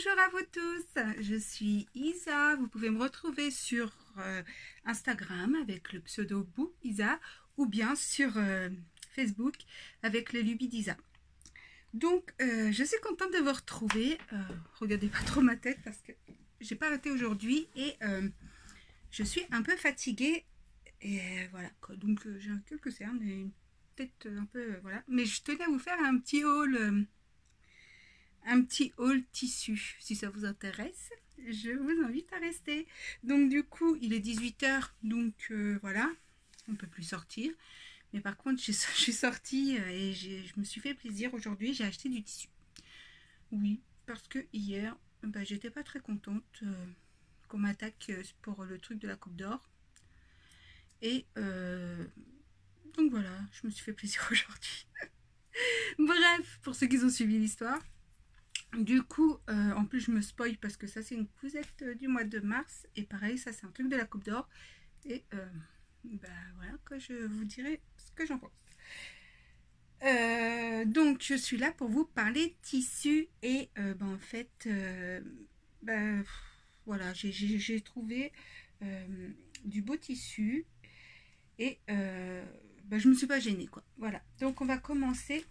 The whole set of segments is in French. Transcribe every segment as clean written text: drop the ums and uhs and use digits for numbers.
Bonjour à vous tous, je suis Isa, vous pouvez me retrouver sur Instagram avec le pseudo Bou Isa ou bien sur Facebook avec le Luby d'Isa. Donc je suis contente de vous retrouver, regardez pas trop ma tête parce que j'ai pas arrêté aujourd'hui et je suis un peu fatiguée et voilà quoi. Donc j'ai quelques cernes et une tête un peu voilà, mais je tenais à vous faire un petit haul tissu. Si ça vous intéresse, je vous invite à rester. Donc du coup, il est 18 h, donc voilà, on ne peut plus sortir. Mais par contre, je suis sortie et je me suis fait plaisir aujourd'hui. J'ai acheté du tissu. Oui, parce que hier, j'étais pas très contente qu'on m'attaque pour le truc de la Coupe d'Or. Et donc voilà, je me suis fait plaisir aujourd'hui. Bref, pour ceux qui ont suivi l'histoire. Du coup, en plus je me spoil parce que ça c'est une cousette du mois de mars. Et pareil, ça c'est un truc de la Coupe d'Or. Et voilà que je vous dirai ce que j'en pense. Donc je suis là pour vous parler tissu. Et en fait, voilà, j'ai trouvé du beau tissu. Et je me suis pas gênée quoi. Voilà, donc on va commencer.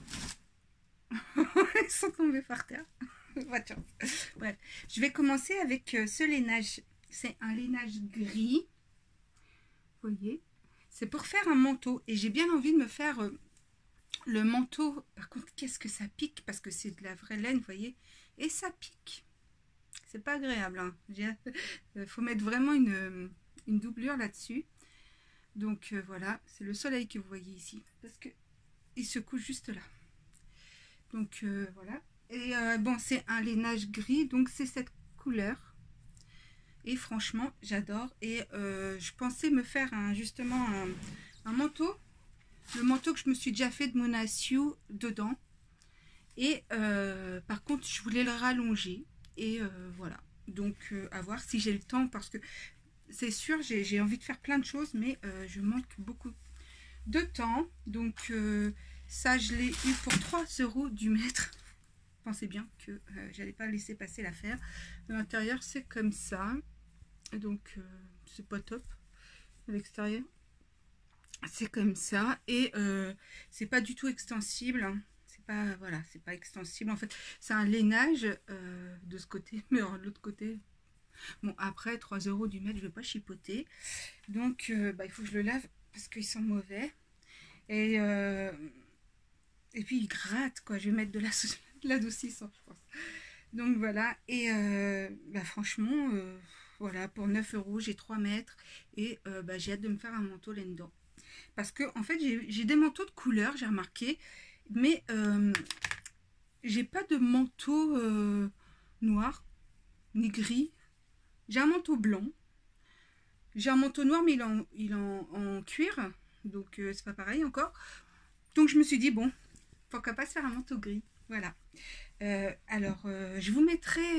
Ils sont tombés par terre. Bref, je vais commencer avec ce lainage. C'est un lainage gris. Vous voyez, c'est pour faire un manteau. Et j'ai bien envie de me faire le manteau. Par contre, qu'est-ce que ça pique? Parce que c'est de la vraie laine, vous voyez. Et ça pique. C'est pas agréable. Hein. Faut mettre vraiment une doublure là-dessus. Donc voilà, c'est le soleil que vous voyez ici. Parce que il se couche juste là. Donc voilà. Et bon, c'est un lainage gris, donc c'est cette couleur. Et franchement, j'adore. Et je pensais me faire justement un manteau. Le manteau que je me suis déjà fait de Mona Sue dedans. Et par contre, je voulais le rallonger. Et voilà. Donc à voir si j'ai le temps. Parce que c'est sûr, j'ai envie de faire plein de choses. Mais je manque beaucoup de temps. Donc ça, je l'ai eu pour 3 € du mètre. Pensez bien que j'allais pas laisser passer l'affaire. L'intérieur c'est comme ça, donc c'est pas top. L'extérieur c'est comme ça et c'est pas du tout extensible. C'est pas voilà, c'est pas extensible en fait. C'est un lainage de ce côté, mais de l'autre côté. Bon après 3 € du mètre, je vais pas chipoter. Donc il faut que je le lave parce qu'ils sont mauvais et puis ils grattent quoi. Je vais mettre de l'adoucissant je pense. Donc voilà et franchement voilà, pour 9 € j'ai 3 mètres et j'ai hâte de me faire un manteau là-dedans parce que en fait j'ai des manteaux de couleur, j'ai remarqué, mais j'ai pas de manteau noir ni gris. J'ai un manteau blanc, j'ai un manteau noir mais il est en cuir, donc c'est pas pareil encore. Donc je me suis dit bon, pourquoi pas se faire un manteau gris. Voilà. Alors, je vous mettrai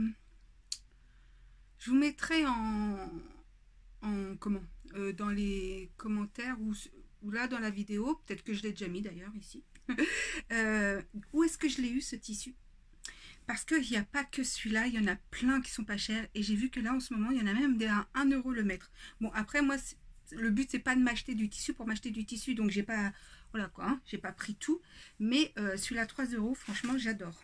en comment dans les commentaires ou là dans la vidéo. Peut-être que je l'ai déjà mis d'ailleurs ici. Où est-ce que je l'ai eu ce tissu? Parce qu'il n'y a pas que celui-là, il y en a plein qui sont pas chers. Et j'ai vu que là en ce moment, il y en a même des à 1 € le mètre. Bon, après, moi, le but, c'est pas de m'acheter du tissu pour m'acheter du tissu. Donc, j'ai pas. Voilà quoi, hein, j'ai pas pris tout. Mais celui-là, 3 €, franchement, j'adore.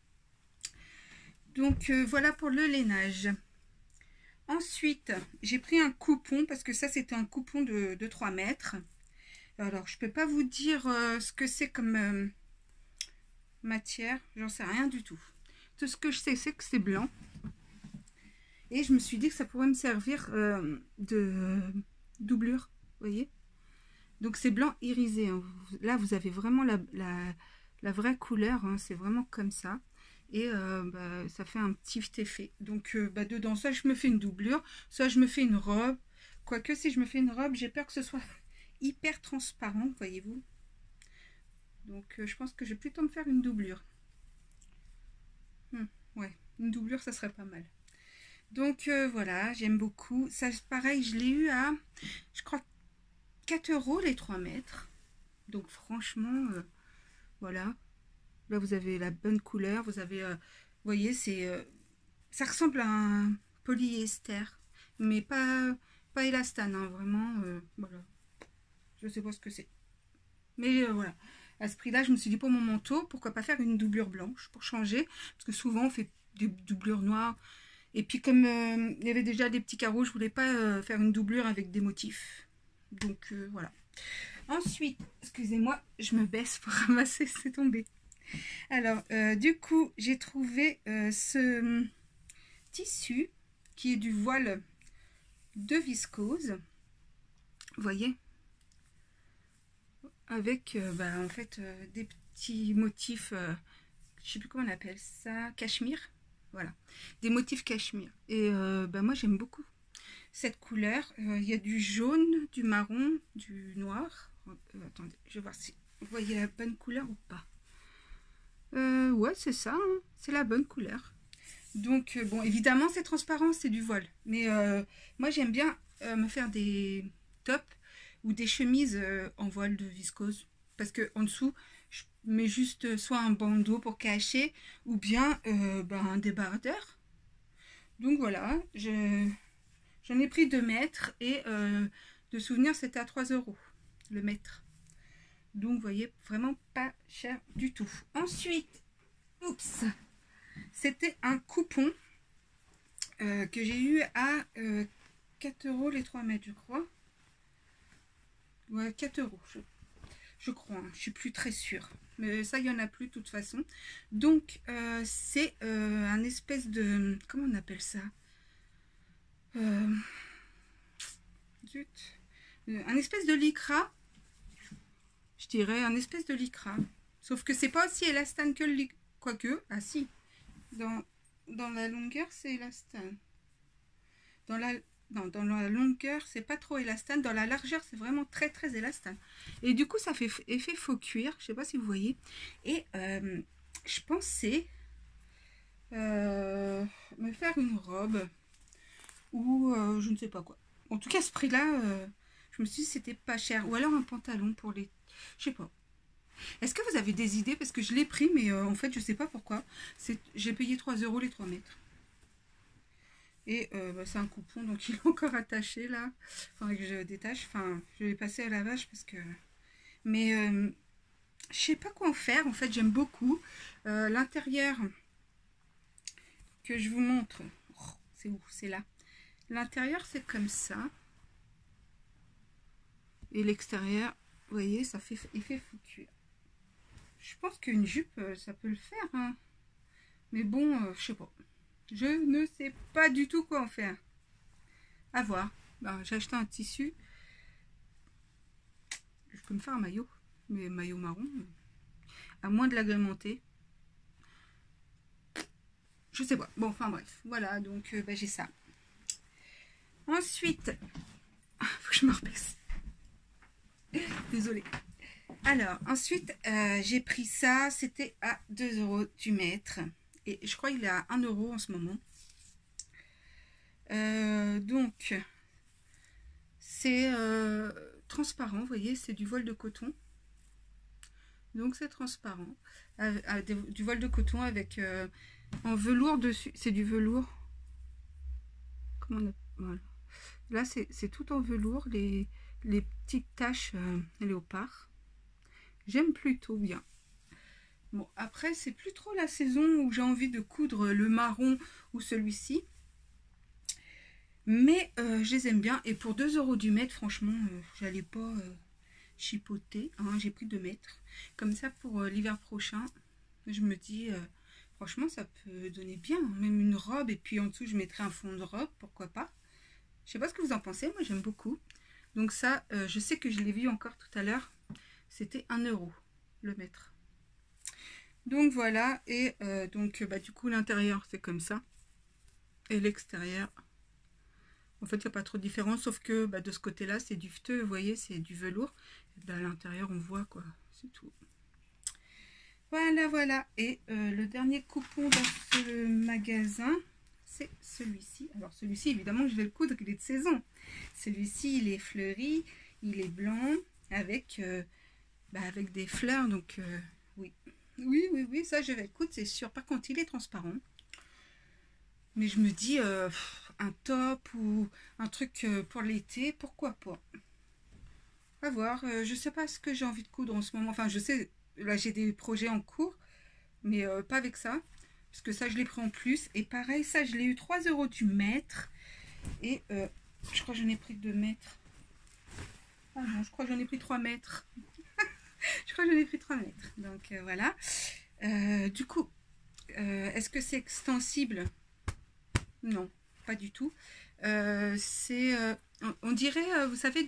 Donc, voilà pour le lainage. Ensuite, j'ai pris un coupon parce que ça, c'était un coupon de 3 mètres. Alors, je peux pas vous dire ce que c'est comme matière. J'en sais rien du tout. Tout ce que je sais, c'est que c'est blanc. Et je me suis dit que ça pourrait me servir de doublure. Vous voyez? Donc, c'est blanc irisé. Hein. Là, vous avez vraiment la vraie couleur. Hein. C'est vraiment comme ça. Et ça fait un petit effet. Donc, dedans, soit je me fais une doublure, soit je me fais une robe. Quoique, si je me fais une robe, j'ai peur que ce soit hyper transparent, voyez-vous. Donc, je pense que je vais plutôt me faire une doublure. Ouais, une doublure, ça serait pas mal. Donc, voilà, j'aime beaucoup. Ça, pareil, je l'ai eu à, je crois, 4 € les 3 mètres. Donc, franchement, voilà. Là, vous avez la bonne couleur. Vous avez voyez, ça ressemble à un polyester, mais pas élastane, hein, vraiment, voilà. Je sais pas ce que c'est. Mais voilà, à ce prix-là, je me suis dit pour mon manteau, pourquoi pas faire une doublure blanche pour changer, parce que souvent on fait des doublures noires. Et puis comme il y avait déjà des petits carreaux, je voulais pas faire une doublure avec des motifs. Donc voilà. Ensuite, excusez-moi, je me baisse pour ramasser, c'est tombé. Alors, du coup, j'ai trouvé ce tissu qui est du voile de viscose. Vous voyez, avec en fait des petits motifs, je sais plus comment on appelle ça, cachemire. Voilà, des motifs cachemire. Et moi j'aime beaucoup cette couleur. Il y a du jaune, du marron, du noir. Attendez, je vais voir si vous voyez la bonne couleur ou pas. Ouais, c'est ça, hein, c'est la bonne couleur. Donc, bon, évidemment, c'est transparent, c'est du voile. Mais moi, j'aime bien me faire des tops ou des chemises en voile de viscose. Parce que en dessous, je mets juste soit un bandeau pour cacher ou bien un débardeur. Donc voilà, j'en ai pris 2 mètres et de souvenir, c'était à 3 € le mètre. Donc, vous voyez, vraiment pas cher du tout. Ensuite, oups, c'était un coupon que j'ai eu à 4 € les 3 mètres, je crois. Ouais, 4 €, je crois. Hein, je suis plus très sûre. Mais ça, il n'y en a plus de toute façon. Donc, c'est un espèce de... Comment on appelle ça zut. Un espèce de lycra. Je dirais un espèce de lycra. Sauf que c'est pas aussi élastane que le lycra. Quoique, ah si. Dans la longueur, c'est élastane. Dans la longueur, c'est pas trop élastane. Dans la largeur, c'est vraiment très très élastane. Et du coup, ça fait effet faux cuir. Je sais pas si vous voyez. Et je pensais me faire une robe ou je ne sais pas quoi. En tout cas, ce prix-là, je me suis dit c'était pas cher. Ou alors un pantalon pour les... Je sais pas. Est-ce que vous avez des idées? Parce que je l'ai pris, mais en fait, je sais pas pourquoi. J'ai payé 3 € les 3 mètres. Et c'est un coupon, donc il est encore attaché là. Faudrait que je détache. Enfin, je vais passer à lavage parce que... Mais je sais pas quoi en faire. En fait, j'aime beaucoup. L'intérieur que je vous montre. Oh, c'est où? C'est là. L'intérieur, c'est comme ça. Et l'extérieur, vous voyez, ça fait effet faux cuir. Je pense qu'une jupe, ça peut le faire. Hein. Mais bon, je sais pas. Je ne sais pas du tout quoi en faire. À voir. Ben, j'ai acheté un tissu. Je peux me faire un maillot. Mais maillot marron. À moins de l'agrémenter. Je sais pas. Bon, enfin bref. Voilà, donc j'ai ça. Ensuite, faut que je me repasse. Désolée. Alors, ensuite, j'ai pris ça. C'était à 2 € du mètre. Et je crois qu'il est à 1 € en ce moment. Donc, c'est transparent. Vous voyez, c'est du voile de coton. Donc, c'est transparent. Du voile de coton avec en velours dessus. C'est du velours. Comment on appelle? Voilà. Là, c'est tout en velours. Les petites taches léopard. J'aime plutôt bien. Bon, après, c'est plus trop la saison où j'ai envie de coudre le marron ou celui-ci. Mais je les aime bien. Et pour 2 € du mètre, franchement, j'allais pas chipoter. Hein, j'ai pris 2 mètres. Comme ça, pour l'hiver prochain, je me dis, franchement, ça peut donner bien. Même une robe. Et puis en dessous, je mettrai un fond de robe. Pourquoi pas? Je sais pas ce que vous en pensez. Moi, j'aime beaucoup. Donc ça, je sais que je l'ai vu encore tout à l'heure. C'était 1 € le mètre. Donc voilà. Et donc, du coup, l'intérieur, c'est comme ça. Et l'extérieur... En fait, il n'y a pas trop de différence, sauf que de ce côté-là, c'est du fteux, vous voyez, c'est du velours. À l'intérieur, on voit, quoi, c'est tout. Voilà, voilà. Et le dernier coupon dans ce magasin, c'est celui-ci. Alors, celui-ci, évidemment, je vais le coudre, il est de saison. Celui-ci, il est fleuri, il est blanc, avec des fleurs, donc oui. Oui, oui, oui, ça je vais. Écoute, c'est sûr. Par contre, il est transparent. Mais je me dis, un top ou un truc pour l'été, pourquoi pas. À voir. Je sais pas ce que j'ai envie de coudre en ce moment. Enfin, je sais, là j'ai des projets en cours, mais pas avec ça. Parce que ça, je l'ai pris en plus. Et pareil, ça, je l'ai eu 3 € du mètre. Et je crois que j'en ai pris 2 mètres. Ah non, je crois que j'en ai pris 3 mètres. Je crois que j'en ai pris 3 mètres. Donc voilà. Du coup, est-ce que c'est extensible? Non, pas du tout. On dirait, vous savez,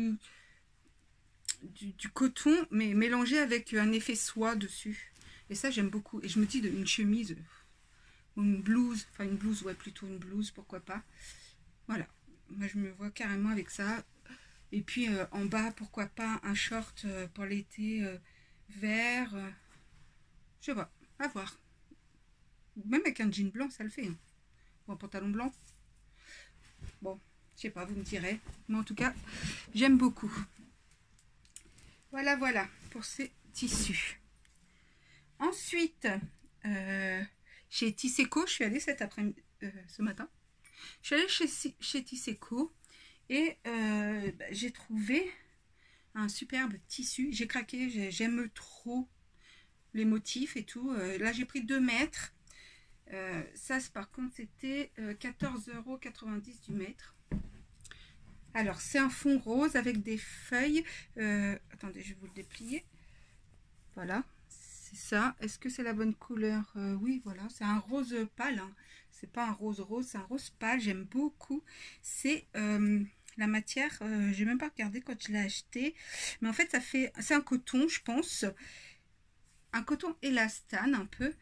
du coton, mais mélangé avec un effet soie dessus. Et ça, j'aime beaucoup. Et je me dis, une chemise ou une blouse, enfin une blouse, ouais, plutôt une blouse, pourquoi pas. Voilà, moi je me vois carrément avec ça. Et puis en bas, pourquoi pas un short pour l'été vert. Je sais pas, à voir. Même avec un jean blanc, ça le fait. Hein. Ou un pantalon blanc. Bon, je sais pas, vous me direz. Mais en tout cas, j'aime beaucoup. Voilà, voilà, pour ces tissus. Ensuite, chez Tisseco, je suis allée ce matin. Je suis allée chez Tisseco et j'ai trouvé un superbe tissu. J'ai craqué, j'aime trop les motifs et tout. Là, j'ai pris 2 mètres. Ça, par contre, c'était 14,90 € du mètre. Alors, c'est un fond rose avec des feuilles. Attendez, je vais vous le déplier. Voilà, c'est ça. Est-ce que c'est la bonne couleur? Oui, voilà, c'est un rose pâle. Hein. C'est pas un rose rose, c'est un rose pâle. J'aime beaucoup. C'est la matière. J'ai même pas regardé quand je l'ai acheté. Mais en fait, c'est un coton, je pense. Un coton élastane, un peu.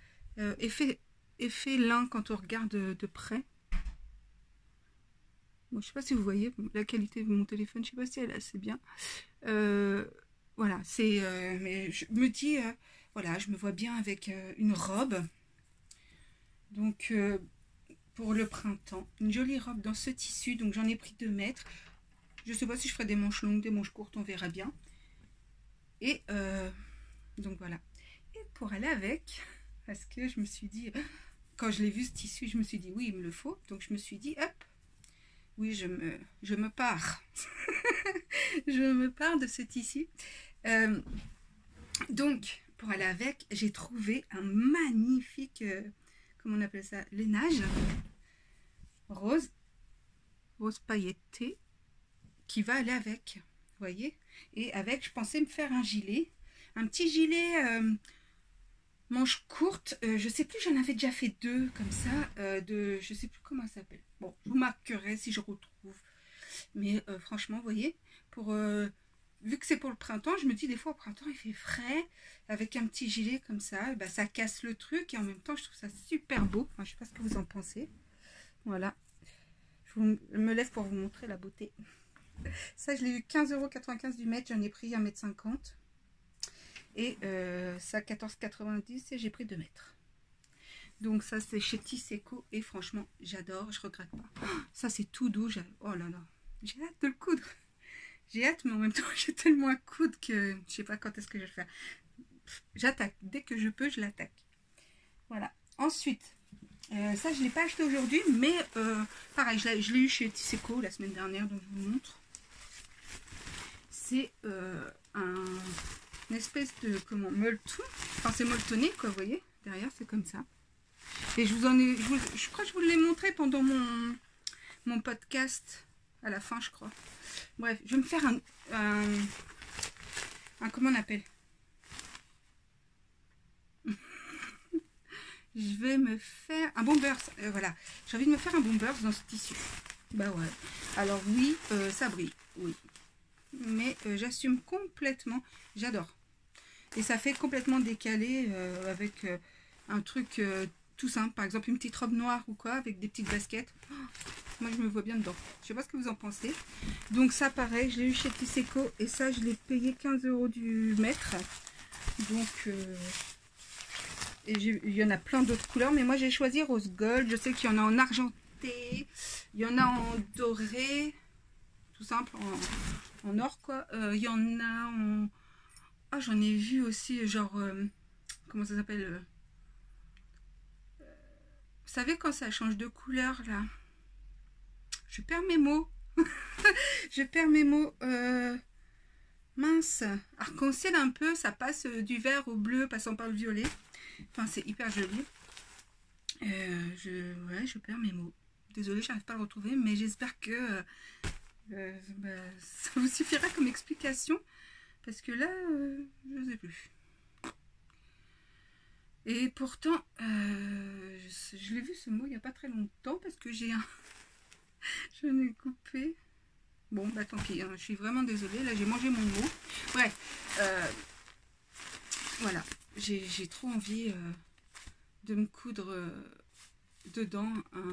Effet lin quand on regarde de près. Bon, je sais pas si vous voyez la qualité de mon téléphone, je sais pas si elle est assez bien. Voilà, mais je me dis, voilà, je me vois bien avec une robe. Donc, pour le printemps, une jolie robe dans ce tissu. Donc, j'en ai pris 2 mètres. Je sais pas si je ferai des manches longues, des manches courtes, on verra bien. Et donc, voilà. Et pour aller avec, parce que je me suis dit, quand je l'ai vu ce tissu, je me suis dit, oui, il me le faut. Donc, je me suis dit, hop. Oui, je me pars. Je me pars de ce tissu. Donc, pour aller avec, j'ai trouvé un magnifique, comment on appelle ça, lainage rose pailleté, qui va aller avec, vous voyez. Et avec, je pensais me faire un gilet, un petit gilet manche courte. Je sais plus, j'en avais déjà fait 2 comme ça, je sais plus comment ça s'appelle. Bon, je vous marquerai si je retrouve. Mais franchement, vous voyez, vu que c'est pour le printemps, je me dis des fois au printemps, il fait frais, avec un petit gilet comme ça, bah, ça casse le truc, et en même temps, je trouve ça super beau. Enfin, je sais pas ce que vous en pensez. Voilà. Je me lève pour vous montrer la beauté. Ça, je l'ai eu 15,95 € du mètre, j'en ai pris 1,50 m. Et ça, 14,90 € et j'ai pris 2 mètres. Donc ça, c'est chez Tisseco, et franchement, j'adore, je regrette pas. Oh, ça, c'est tout doux, oh là là, j'ai hâte de le coudre. J'ai hâte, mais en même temps, j'ai tellement à coudre que je sais pas quand est-ce que je vais le faire. J'attaque. Dès que je peux, je l'attaque. Voilà. Ensuite, ça, je ne l'ai pas acheté aujourd'hui, mais pareil, je l'ai eu chez Tisseco la semaine dernière, donc je vous montre. C'est une espèce de, molleton. Enfin, c'est molletonné, quoi, vous voyez. Derrière, c'est comme ça. Et je crois que je vous l'ai montré pendant mon podcast. À la fin, je crois. Bref, je vais me faire un comment on appelle? Je vais me faire un bomber. Voilà, j'ai envie de me faire un bomber dans ce tissu. Bah ouais. Alors oui, ça brille, oui. Mais j'assume complètement. J'adore. Et ça fait complètement décalé avec un truc tout simple. Par exemple, une petite robe noire ou quoi, avec des petites baskets. Oh, moi, je me vois bien dedans. Je sais pas ce que vous en pensez. Donc ça, pareil, je l'ai eu chez Tisseco. Et ça, je l'ai payé 15 € du mètre. Donc, et il y en a plein d'autres couleurs. Mais moi, j'ai choisi rose gold. Je sais qu'il y en a en argenté. Il y en a en doré. Tout simple, en or, quoi. Il y en a en... Ah, j'en ai vu aussi, genre... comment ça s'appelle, vous savez quand ça change de couleur là, je perds mes mots. Je perds mes mots. Mince, arc-en-ciel un peu, ça passe du vert au bleu, passant par le violet. Enfin, c'est hyper joli. Je perds mes mots. Désolée, j'arrive pas à le retrouver, mais j'espère que ça vous suffira comme explication. Parce que là, je ne sais plus. Et pourtant, je l'ai vu ce mot il n'y a pas très longtemps, parce que j'ai un... je l'ai coupé. Bon, bah tant pis, hein, je suis vraiment désolée. Là, j'ai mangé mon mot. Bref, voilà. J'ai trop envie de me coudre dedans.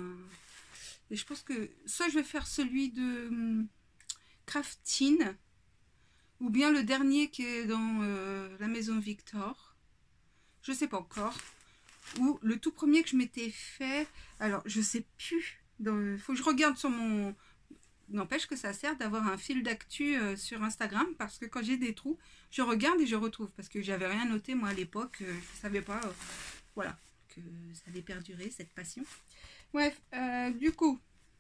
Et je pense que soit je vais faire celui de Craftine, ou bien le dernier qui est dans la maison Victor. Je sais pas encore. Ou le tout premier que je m'étais fait. Alors, je sais plus. Faut que je regarde sur mon... N'empêche que ça sert d'avoir un fil d'actu sur Instagram, parce que quand j'ai des trous, je regarde et je retrouve, parce que j'avais rien noté moi à l'époque, je ne savais pas, voilà, que ça allait perdurer cette passion. Bref, du coup,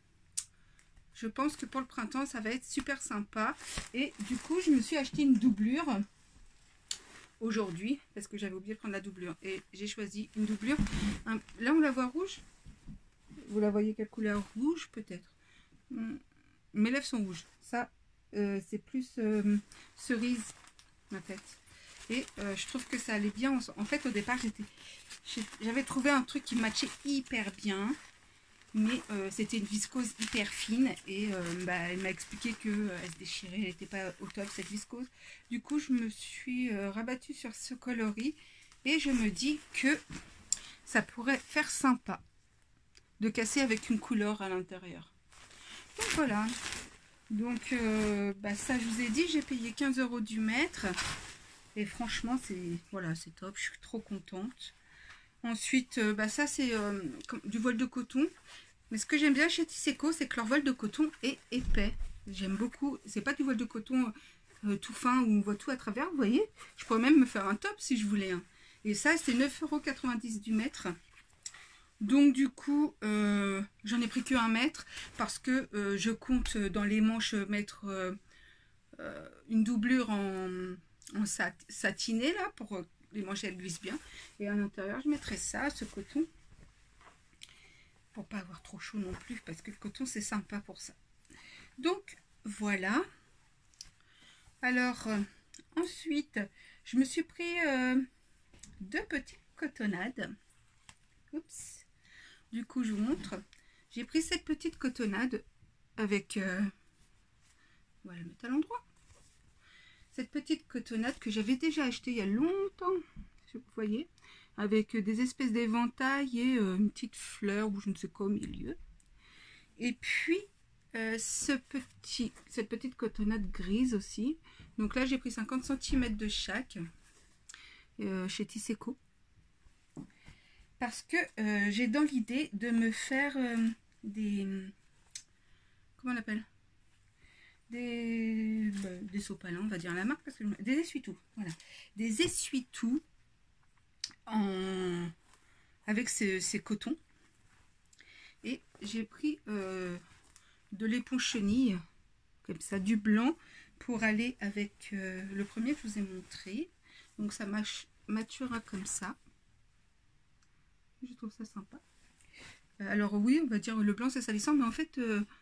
je pense que pour le printemps ça va être super sympa, et du coup je me suis acheté une doublure aujourd'hui, parce que j'avais oublié de prendre la doublure, et j'ai choisi une doublure, là on la voit rouge, vous la voyez quelle couleur? Rouge peut-être. Mes lèvres sont rouges. Ça, c'est plus cerise, en fait. Et je trouve que ça allait bien. En fait, au départ, j'avais trouvé un truc qui matchait hyper bien. Mais c'était une viscose hyper fine. Et elle m'a expliqué qu'elle se déchirait. Elle n'était pas au top, cette viscose. Du coup, je me suis rabattue sur ce coloris. Et je me dis que ça pourrait faire sympa de casser avec une couleur à l'intérieur. Donc voilà, donc ça je vous ai dit, j'ai payé 15 € du mètre et franchement c'est voilà, c'est top, je suis trop contente. Ensuite ça c'est du voile de coton, mais ce que j'aime bien chez Tisseco, c'est que leur voile de coton est épais. J'aime beaucoup, c'est pas du voile de coton tout fin où on voit tout à travers, vous voyez, je pourrais même me faire un top si je voulais, hein. Et ça c'est 9,90 € du mètre. Donc du coup, j'en ai pris que 1 mètre, parce que je compte dans les manches mettre une doublure en satiné là, pour que les manches elles glissent bien. Et à l'intérieur, je mettrai ça, ce coton, pour pas avoir trop chaud non plus, parce que le coton c'est sympa pour ça. Donc voilà. Alors ensuite, je me suis pris 2 petites cotonnades. Oups. Du coup, je vous montre. J'ai pris cette petite cotonnade avec... on va la mettre à l'endroit. Cette petite cotonnade que j'avais déjà achetée il y a longtemps. Vous voyez, avec des espèces d'éventails et une petite fleur ou je ne sais quoi au milieu. Et puis, cette petite cotonnade grise aussi. Donc là, j'ai pris 50 cm de chaque chez Tisseco. Parce que j'ai dans l'idée de me faire des... Comment on appelle? Des sopalins, on va dire la marque, parce que des essuie-tout. Voilà. Des essuie-tout avec ces cotons. Et j'ai pris de l'éponge chenille, comme ça, du blanc, pour aller avec le premier que je vous ai montré. Donc ça maturera comme ça. Je trouve ça sympa. Alors oui, on va dire le blanc c'est salissant, mais en fait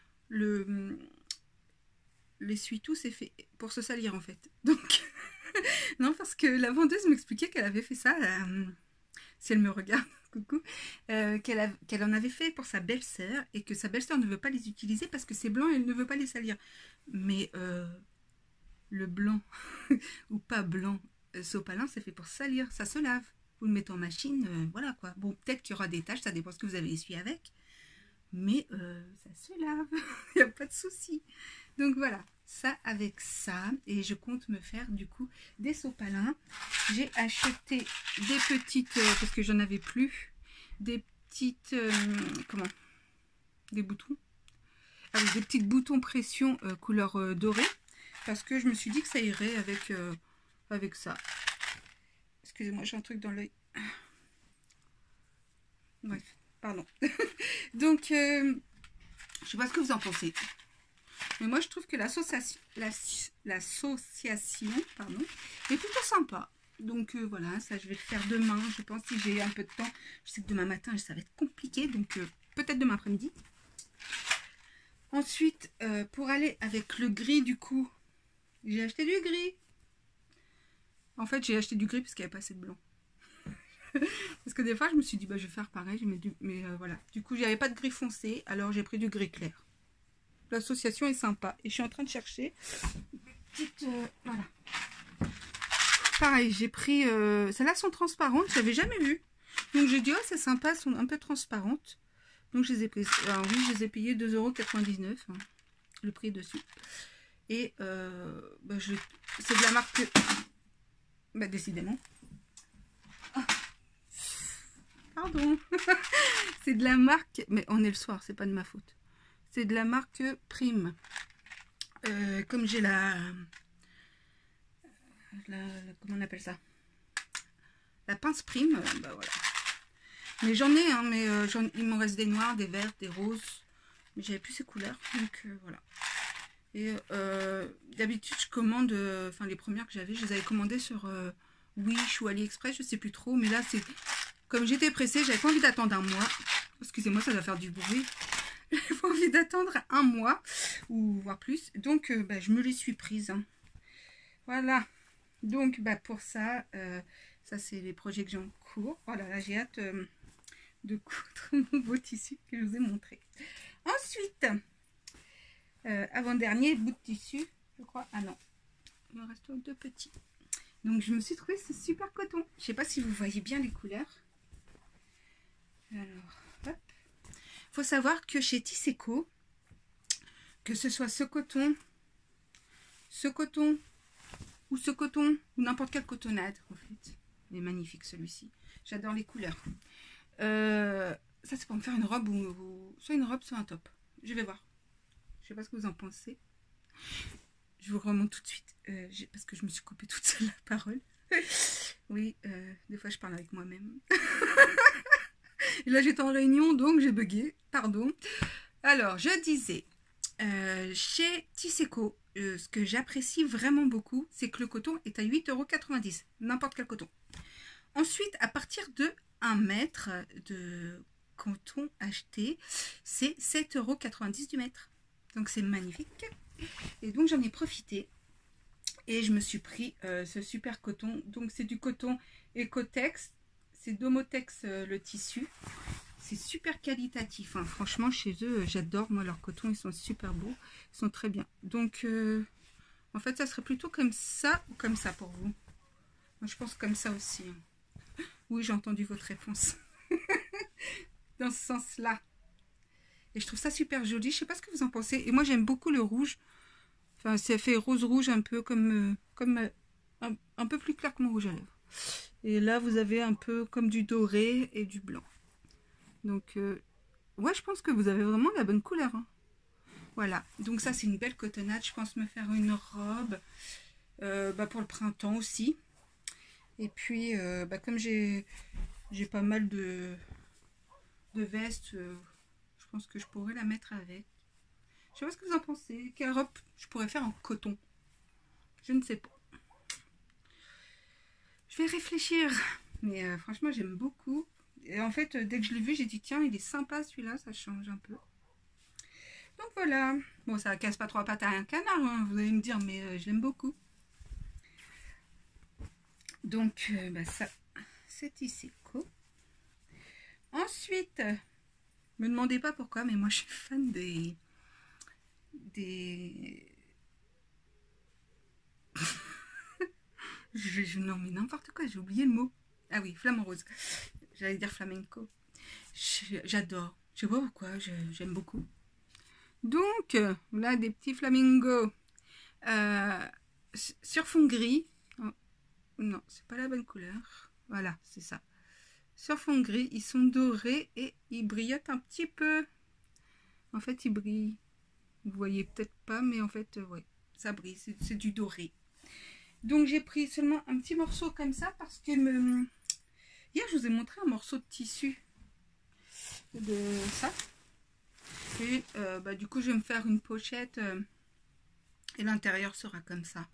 l'essuie-tout c'est fait pour se salir en fait. Donc non, parce que la vendeuse m'expliquait qu'elle avait fait ça, si elle me regarde, coucou, qu'elle en avait fait pour sa belle-sœur et que sa belle-sœur ne veut pas les utiliser parce que c'est blanc et elle ne veut pas les salir. Mais le blanc ou pas blanc sopalin, c'est fait pour salir, ça se lave. Vous le mettez en machine, voilà quoi. Bon, peut-être qu'il y aura des taches, ça dépend ce que vous avez essuyé avec. Mais ça se lave, il n'y a pas de souci. Donc voilà, ça avec ça. Et je compte me faire du coup des sopalins. J'ai acheté des petites, parce que j'en avais plus, des petites, des boutons. Ah oui, des petites boutons pression couleur dorée. Parce que je me suis dit que ça irait avec ça. Excusez-moi, j'ai un truc dans l'œil. Bref, pardon. Donc, je sais pas ce que vous en pensez. Mais moi, je trouve que l'association pardon, est plutôt sympa. Donc, voilà, ça, je vais le faire demain. Je pense si j'ai un peu de temps. Je sais que demain matin, ça va être compliqué. Donc, peut-être demain après-midi. Ensuite, pour aller avec le gris, du coup, j'ai acheté du gris. En fait, j'ai acheté du gris parce qu'il n'y avait pas assez de blanc. Parce que des fois, je me suis dit, bah, je vais faire pareil. Mais voilà. Du coup, j'avais pas de gris foncé. Alors, j'ai pris du gris clair. L'association est sympa. Et je suis en train de chercher des petites... voilà. Pareil, j'ai pris... celles-là sont transparentes. Je n'avais jamais vu. Donc, j'ai dit, oh, c'est sympa. Elles sont un peu transparentes. Donc, je les ai prises. Alors, oui, je les ai payées 2,99 €. Hein, le prix dessus. Et bah, c'est de la marque... Bah, décidément. Ah. Pardon. C'est de la marque... Mais on est le soir, c'est pas de ma faute. C'est de la marque Prime. Comme j'ai comment on appelle ça? La pince Prime, bah voilà. Mais j'en ai, hein, mais il m'en reste des noirs, des verts, des roses. Mais j'avais plus ces couleurs, donc voilà. Et d'habitude, je commande, enfin les premières que j'avais, je les avais commandées sur Wish ou AliExpress, je sais plus trop. Mais là, c'est comme j'étais pressée, j'avais pas envie d'attendre un mois. Excusez-moi, ça doit faire du bruit. J'avais pas envie d'attendre un mois ou voire plus. Donc, bah, je me les suis prises. Hein. Voilà. Donc, bah, pour ça, ça c'est les projets que j'ai en cours. Voilà, là j'ai hâte de coudre mon beau tissu que je vous ai montré. Ensuite, avant-dernier bout de tissu, je crois. Ah non, il me reste deux petits. Donc, je me suis trouvé ce super coton. Je sais pas si vous voyez bien les couleurs. Alors, hop. Il faut savoir que chez Tisseco, que ce soit ce coton ou ce coton, ou n'importe quelle cotonnade, en fait. Il est magnifique celui-ci. J'adore les couleurs. Ça, c'est pour me faire une robe ou soit une robe, soit un top. Je vais voir. Je sais pas ce que vous en pensez. Je vous remonte tout de suite. Parce que je me suis coupée toute seule la parole. Oui, des fois je parle avec moi-même. Et là j'étais en réunion, donc j'ai bugué. Pardon. Alors, je disais, chez Tisseco, ce que j'apprécie vraiment beaucoup, c'est que le coton est à 8,90 €. N'importe quel coton. Ensuite, à partir de 1 mètre de coton acheté, c'est 7,90 € du mètre. Donc c'est magnifique. Et donc j'en ai profité. Et je me suis pris ce super coton. Donc c'est du coton Ecotex. C'est Domotex le tissu. C'est super qualitatif. Hein. Franchement, chez eux, j'adore. Moi, leurs cotons, ils sont super beaux. Ils sont très bien. Donc, en fait, ça serait plutôt comme ça ou comme ça pour vous. Moi, je pense comme ça aussi. Hein. Oui, j'ai entendu votre réponse. Dans ce sens-là. Et je trouve ça super joli. Je sais pas ce que vous en pensez. Et moi, j'aime beaucoup le rouge. Enfin, c'est fait rose-rouge un peu comme un peu plus clair que mon rouge à lèvres. Et là, vous avez un peu comme du doré et du blanc. Donc, ouais, je pense que vous avez vraiment la bonne couleur. Hein. Voilà. Donc ça, c'est une belle cotonnade. Je pense me faire une robe bah, pour le printemps aussi. Et puis, bah, comme j'ai pas mal de vestes, je pense que je pourrais la mettre avec. Je sais pas ce que vous en pensez. Quelle robe je pourrais faire en coton? Je ne sais pas. Je vais réfléchir. Mais franchement, j'aime beaucoup. Et en fait, dès que je l'ai vu, j'ai dit, tiens, il est sympa celui-là, ça change un peu. Donc voilà. Bon, ça casse pas trois pattes à un canard, hein, vous allez me dire, mais je l'aime beaucoup. Donc, bah, ça, c'est Tisseco. Ensuite, me demandez pas pourquoi, mais moi, je suis fan des non, mais n'importe quoi, j'ai oublié le mot. Ah oui, flamant rose. J'allais dire flamenco. J'adore. Je sais pas pourquoi, j'aime beaucoup. Donc, là, des petits flamingos sur fond gris. Oh, non, c'est pas la bonne couleur. Voilà, c'est ça. Sur fond gris, ils sont dorés et ils brillotent un petit peu. En fait, ils brillent. Vous voyez peut-être pas, mais en fait, ouais, ça brille. C'est du doré. Donc, j'ai pris seulement un petit morceau comme ça parce que Hier, je vous ai montré un morceau de tissu de ça. Et du coup, je vais me faire une pochette et l'intérieur sera comme ça.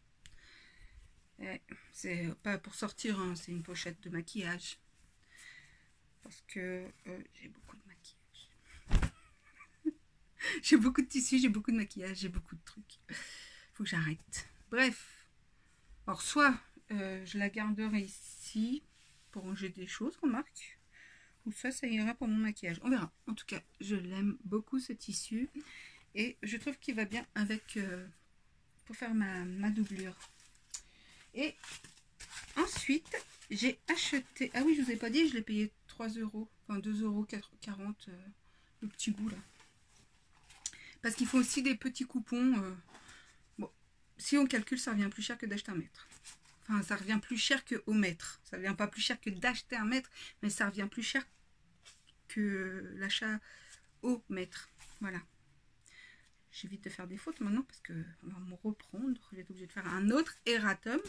C'est pas pour sortir, hein, c'est une pochette de maquillage. Parce que j'ai beaucoup de maquillage. J'ai beaucoup de tissu, j'ai beaucoup de maquillage, j'ai beaucoup de trucs. Faut que j'arrête. Bref. Alors, soit je la garderai ici pour ranger des choses, remarque. Ou ça ira pour mon maquillage. On verra. En tout cas, je l'aime beaucoup ce tissu. Et je trouve qu'il va bien avec pour faire ma doublure. Et ensuite, j'ai acheté... Ah oui, je vous ai pas dit, je l'ai payé 3 €. Enfin, 2,40 €, le petit bout là. Parce qu'il faut aussi des petits coupons. Bon, si on calcule, ça revient plus cher que d'acheter un mètre. Enfin, ça revient plus cher que au mètre. Ça revient pas plus cher que d'acheter un mètre, mais ça revient plus cher que l'achat au mètre. Voilà. J'évite de faire des fautes maintenant parce que on va me reprendre. Je vais être obligée de faire un autre erratum.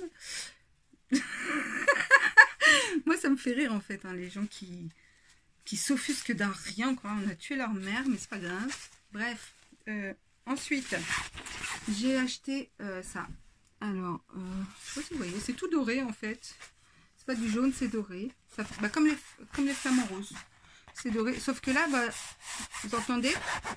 Moi, ça me fait rire en fait, hein, les gens qui s'offusquent d'un rien, quoi. On a tué leur mère, mais c'est pas grave. Bref. Ensuite, j'ai acheté ça. Alors, je sais pas si vous voyez, c'est tout doré en fait. C'est pas du jaune, c'est doré. Ça, comme les flamants roses. C'est doré. Sauf que là, vous entendez?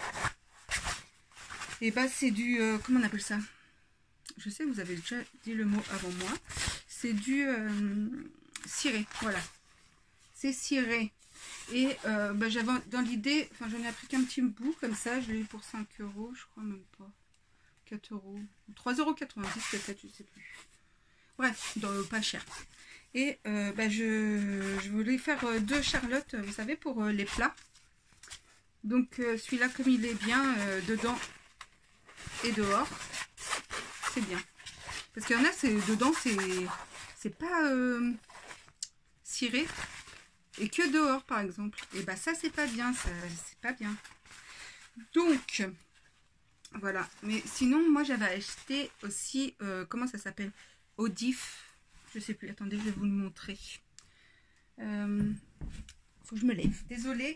Et c'est du... comment on appelle ça? Je sais, vous avez déjà dit le mot avant moi. C'est du ciré. Voilà. C'est ciré. Et j'avais dans l'idée... Enfin, j'en ai appris qu'un petit bout comme ça. Je l'ai eu pour 5 €. Je crois même pas. 4 €. 3,90 € peut-être, je sais plus. Bref, pas cher. Et je voulais faire 2 Charlotte, vous savez, pour les plats. Donc celui-là, comme il est bien dedans et dehors, c'est bien. Parce qu'il y en a, c'est dedans, c'est pas ciré. Et que dehors, par exemple. Et ça, c'est pas bien. C'est pas bien. Donc, voilà. Mais sinon, moi, j'avais acheté aussi, comment ça s'appelle? Odif. Je sais plus. Attendez, je vais vous le montrer. Faut que je me lève. Désolée.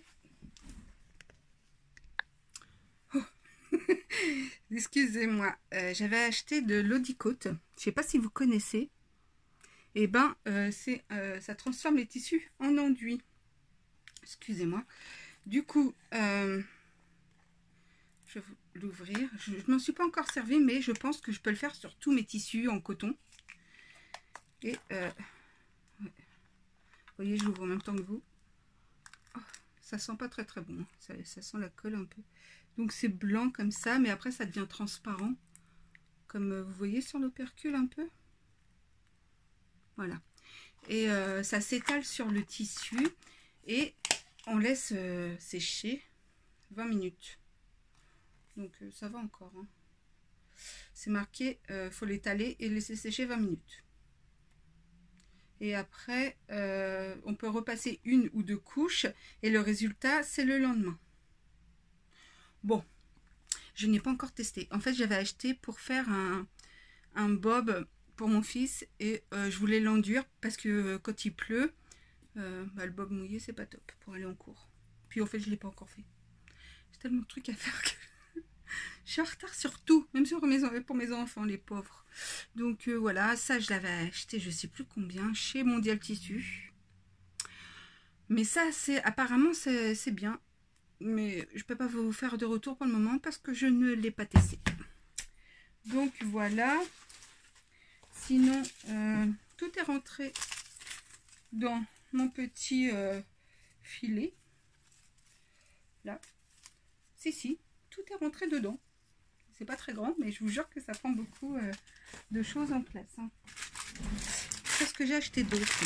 Oh. Excusez-moi. J'avais acheté de l'Odicote. Je sais pas si vous connaissez. Et ça transforme les tissus en enduit. Excusez-moi. Du coup, je vais l'ouvrir. Je ne m'en suis pas encore servi, mais je pense que je peux le faire sur tous mes tissus en coton. Et vous voyez, je l'ouvre en même temps que vous. Oh, ça sent pas très très bon. Ça sent la colle un peu. Donc c'est blanc comme ça, mais après ça devient transparent. Comme vous voyez sur l'opercule un peu. Voilà. Et ça s'étale sur le tissu. Et on laisse sécher 20 minutes. Donc ça va encore. Hein. C'est marqué, faut l'étaler et laisser sécher 20 minutes. Et après, on peut repasser 1 ou 2 couches. Et le résultat, c'est le lendemain. Bon, je n'ai pas encore testé. En fait, j'avais acheté pour faire un bob pour mon fils. Et je voulais l'enduire parce que quand il pleut, le bob mouillé, c'est pas top pour aller en cours. Puis en fait, je ne l'ai pas encore fait. J'ai tellement de trucs à faire que je suis en retard sur tout. Même pour mes enfants, les pauvres. Donc voilà, ça je l'avais acheté, je sais plus combien, chez Mondial Tissu. Mais ça, apparemment, c'est bien. Mais je peux pas vous faire de retour pour le moment parce que je ne l'ai pas testé. Donc voilà. Sinon, tout est rentré dans mon petit filet. Là. Si, tout est rentré dedans. C'est pas très grand, mais je vous jure que ça prend beaucoup de choses en place. Hein. Qu'est-ce que j'ai acheté d'autre?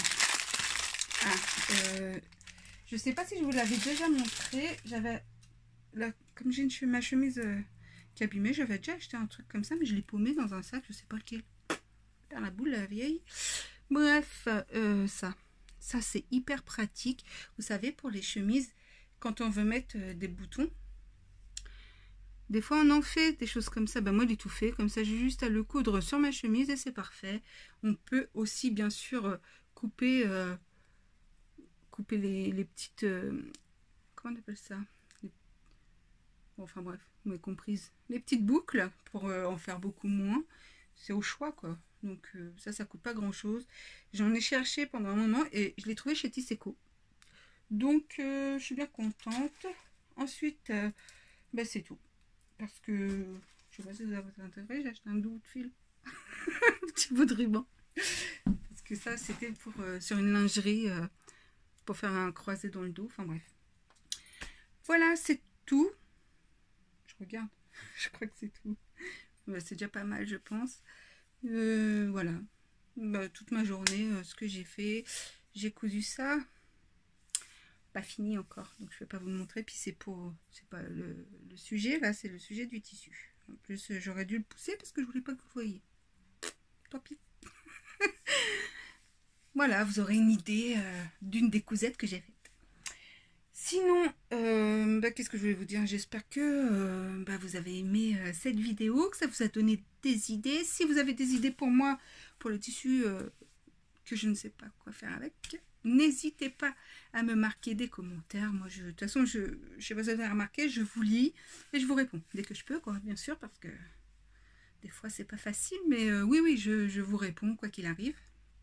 Je sais pas si je vous l'avais déjà montré. J'avais, comme j'ai ma chemise qui est abîmée, j'avais déjà acheté un truc comme ça, mais je l'ai paumé dans un sac, je sais pas lequel. Dans la boule, la vieille. Bref, ça c'est hyper pratique. Vous savez, pour les chemises, quand on veut mettre des boutons, des fois, on en fait des choses comme ça. Moi, j'ai tout fait. Comme ça, j'ai juste à le coudre sur ma chemise et c'est parfait. On peut aussi, bien sûr, couper couper les petites... comment on appelle ça? Bon, enfin bref, vous m'avez comprise. Les petites boucles pour en faire beaucoup moins. C'est au choix, quoi. Donc ça coûte pas grand chose. J'en ai cherché pendant un moment et je l'ai trouvé chez Tisseco. Donc je suis bien contente. Ensuite, bah, c'est tout. Parce que je sais pas si vous avez intérêt, j'ai acheté un bout de fil. Un petit bout de ruban. Parce que ça, c'était pour sur une lingerie pour faire un croisé dans le dos. Enfin bref. Voilà, c'est tout. Je regarde. Je crois que c'est tout. Bah, c'est déjà pas mal, je pense. Voilà. Bah, toute ma journée, ce que j'ai fait. J'ai cousu ça. Pas fini encore, donc je vais pas vous le montrer. Puis c'est pas le sujet, là, c'est le sujet du tissu. En plus, j'aurais dû le pousser parce que je voulais pas que vous voyez. Tant pis. Voilà, vous aurez une idée d'une des cousettes que j'ai faites. Sinon, bah, qu'est-ce que je voulais vous dire? J'espère que bah, vous avez aimé cette vidéo, que ça vous a donné des idées. Si vous avez des idées pour moi, pour le tissu que je ne sais pas quoi faire avec, n'hésitez pas à me marquer des commentaires. Moi, de toute façon, je sais pas si vous avez remarqué, je vous lis et je vous réponds dès que je peux, quoi, bien sûr, parce que des fois, c'est pas facile. Mais oui, je vous réponds, quoi qu'il arrive.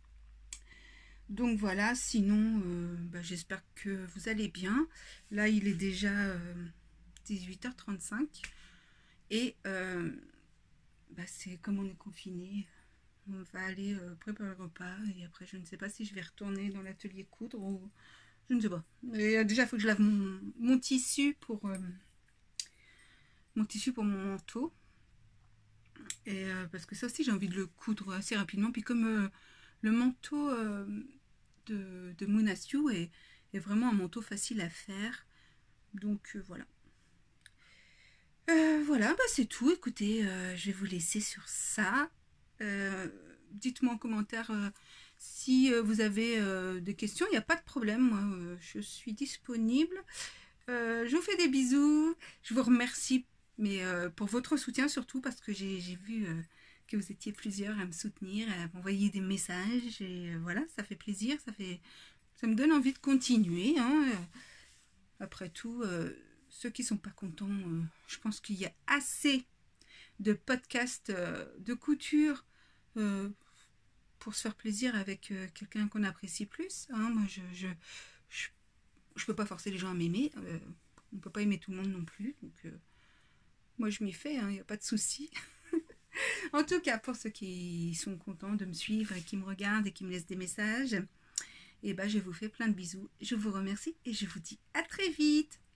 Donc voilà, sinon, bah, j'espère que vous allez bien. Là, il est déjà 18h35. Et bah, c'est comme on est confiné, on va aller préparer le repas. Et après, je ne sais pas si je vais retourner dans l'atelier coudre ou... Je ne sais pas. Et, déjà, il faut que je lave mon tissu pour mon manteau. Et parce que ça aussi, j'ai envie de le coudre assez rapidement. Puis comme le manteau... de Moonasiu est vraiment un manteau facile à faire. Donc voilà. Voilà, bah, c'est tout. Écoutez, je vais vous laisser sur ça. Dites-moi en commentaire si vous avez des questions. Il n'y a pas de problème. Moi, je suis disponible. Je vous fais des bisous. Je vous remercie mais, pour votre soutien surtout parce que j'ai vu... que vous étiez plusieurs à me soutenir, à m'envoyer des messages, et voilà, ça fait plaisir, ça me donne envie de continuer, hein. Après tout, ceux qui sont pas contents, je pense qu'il y a assez de podcasts de couture pour se faire plaisir avec quelqu'un qu'on apprécie plus, hein. Moi, je peux pas forcer les gens à m'aimer, on peut pas aimer tout le monde non plus, donc moi je m'y fais, hein, y a pas de souci. En tout cas, pour ceux qui sont contents de me suivre et qui me regardent et qui me laissent des messages, et ben, je vous fais plein de bisous. Je vous remercie et je vous dis à très vite.